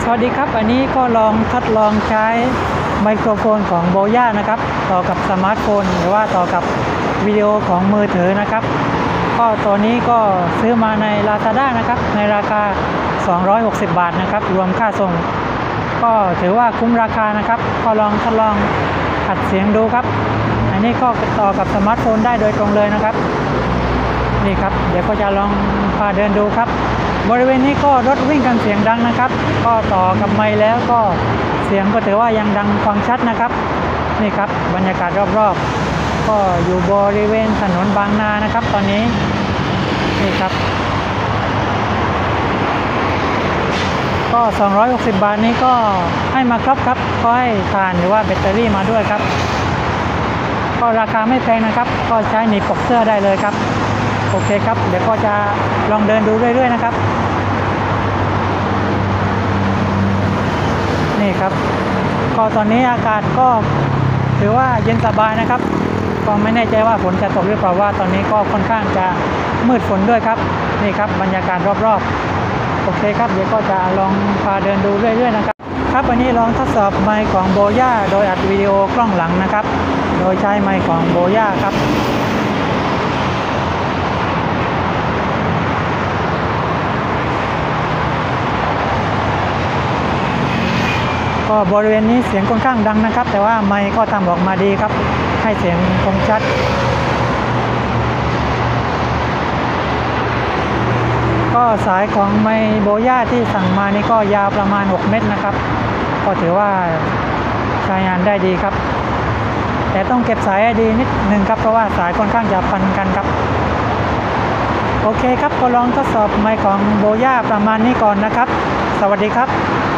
สวัสดีครับอันนี้ก็ลองทดลองใช้ไมโครโฟนของโบย่านะครับต่อกับสมาร์ทโฟนหรือว่าต่อกับวิดีโอของมือถือนะครับก็ตัวนี้ก็ซื้อมาใน Lazada นะครับในราคา260 บาทนะครับรวมค่าส่งก็ถือว่าคุ้มราคานะครับก็ลองทดลองอัดเสียงดูครับอันนี้ก็ต่อกับสมาร์ทโฟนได้โดยตรงเลยนะครับนี่ครับเดี๋ยวก็จะลองพาเดินดูครับบริเวณนี้ก็รถวิ่งกันเสียงดังนะครับก็ต่อกับไมค์แล้วก็เสียงก็ถือว่ายังดังฟังชัดนะครับนี่ครับบรรยากาศรอบๆก็อยู่บริเวณถนนบางนานะครับตอนนี้นี่ครับก็260 บาทนี้ก็ให้มาครบครับก็ให้ถ่านหรือว่าแบตเตอรี่มาด้วยครับก็ราคาไม่แพงนะครับก็ใช้หนีบปกเสื้อได้เลยครับโอเคครับเดี๋ยวก็จะลองเดินดูเรื่อยๆนะครับนี่ครับก็ตอนนี้อากาศก็ถือว่าเย็นสบายนะครับก็ไม่แน่ใจว่าฝนจะตกหรือเปล่าว่าตอนนี้ก็ค่อนข้างจะมืดฝนด้วยครับนี่ครับบรรยากาศรอบๆโอเคครับเดี๋ยวก็จะลองพาเดินดูเรื่อยๆนะครับครับวันนี้ลองทดสอบไมค์ของโบย่าโดยอัดวิดีโอกล้องหลังนะครับโดยใช้ไมค์ของโบย่าครับก็บริเวณนี้เสียงค่อนข้างดังนะครับแต่ว่าไมค์ก็ทำออกมาดีครับให้เสียงคมชัดก็สายของไมค์โบย่าที่สั่งมานี่ก็ยาวประมาณ6 เมตรนะครับก็ถือว่าใช้งานได้ดีครับแต่ต้องเก็บสายให้ดีนิดนึงครับเพราะว่าสายค่อนข้างจะพันกันครับโอเคครับก็ลองทดสอบไมค์ของโบย่าประมาณนี้ก่อนนะครับสวัสดีครับ